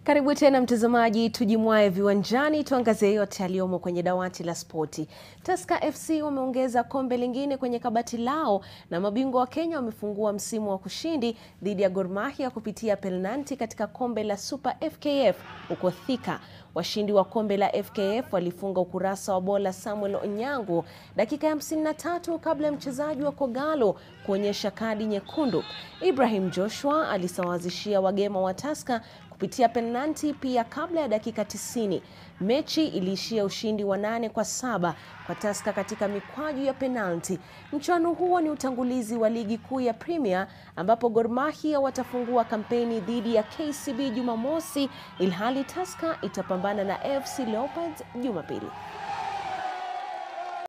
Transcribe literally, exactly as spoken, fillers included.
Karibu tena mtazamaji, tujimwae viwanjani tuangazie yote yaliyomo kwenye dawati la spoti. Tusker F C wameongeza kombe lingine kwenye kabati lao na mabingwa wa Kenya wamefungua msimu wa kushindi dhidi ya Gor Mahia kupitia penalti katika kombe la Supa F K F huko Thika. Washindi wa kombe la F K F walifunga ukurasa wa bola Samuel Onyango dakika ya hamsini na tatu kabla ya mchezaji wa Kogalo kuonyesha kadi nyekundu. Ibrahim Joshua alisawazishia wagema wa Tusker kupitia penalti pia kabla ya dakika tisini. Mechi iliishia ushindi wa nane kwa saba kwa Tusker katika mikwaju ya penalti. Mchuano huo ni utangulizi wa ligi kuu ya Premier ambapo Gor Mahia watafungua kampeni dhidi ya K C B Jumamosi, ilhali Tusker itapambana na F C Leopards Jumapili.